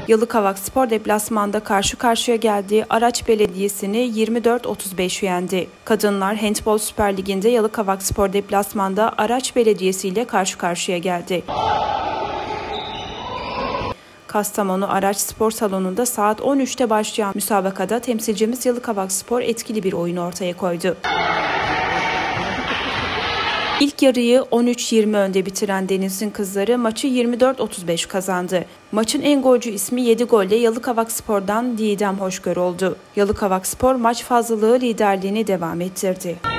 Yalıkavakspor deplasmanda karşı karşıya geldiği Araç Belediyesi'ni 24-35 yendi. Kadınlar Handbol Süper Ligi'nde Yalıkavakspor deplasmanda Araç Belediyesi ile karşı karşıya geldi. Kastamonu Araç Spor Salonu'nda saat 13'te başlayan müsabakada temsilcimiz Yalıkavakspor etkili bir oyun ortaya koydu. İlk yarıyı 13-20 önde bitiren Deniz'in kızları maçı 24-35 kazandı. Maçın en golcü ismi 7 golle Yalıkavakspor'dan Didem Hoşgör oldu. Yalıkavakspor maç fazlalığı liderliğini devam ettirdi.